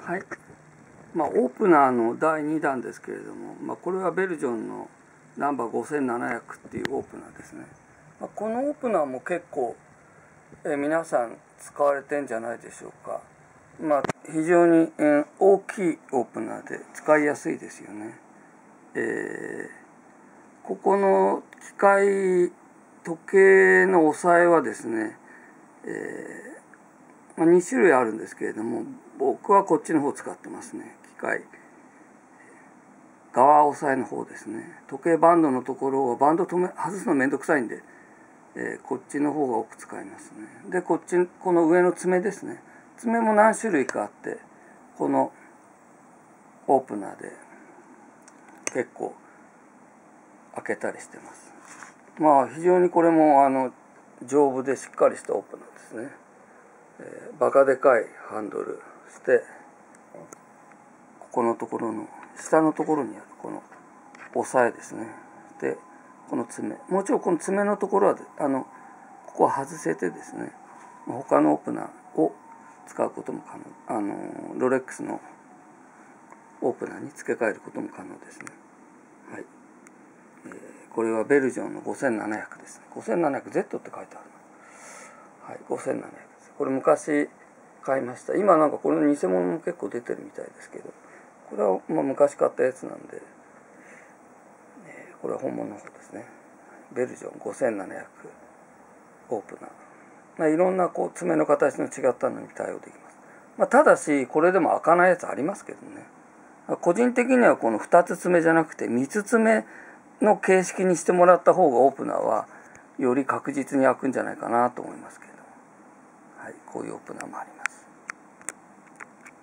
はい、オープナーの第2弾ですけれども、これはベルジョンのナンバー5700っていうオープナーですね。このオープナーも結構、皆さん使われてんじゃないでしょうか。非常に、大きいオープナーで使いやすいですよね。ここの機械時計の押さえはですね、2種類あるんですけれども、僕はこっちの方を使ってますね。機械側押さえの方ですね。時計バンドのところをバンド外すのめんどくさいんで、こっちの方が多く使いますね。でこの上の爪ですね。爪も何種類かあって、このオープナーで結構開けたりしてます。非常にこれも丈夫でしっかりしたオープナーですね。バカでかいハンドルして、ここのところの下のところにあるこの押さえですね。でこの爪、もちろんこの爪のところはここは外せてですね、他のオープナーを使うことも可能、ロレックスのオープナーに付け替えることも可能ですね。はい、これはベルジョンの5700ですね。5700Z って書いてあるの。はい、5700です。これ昔買いました。今なんかこれの偽物も結構出てるみたいですけど、これは昔買ったやつなんで、これは本物の方ですね。ベルジョン5700オープナー。いろんな爪の形の違ったのに対応できます。ただしこれでも開かないやつありますけどね。個人的にはこの2つ爪じゃなくて3つ爪の形式にしてもらった方がオープナーはより確実に開くんじゃないかなと思いますけど、はい、こういうオープナーもあります。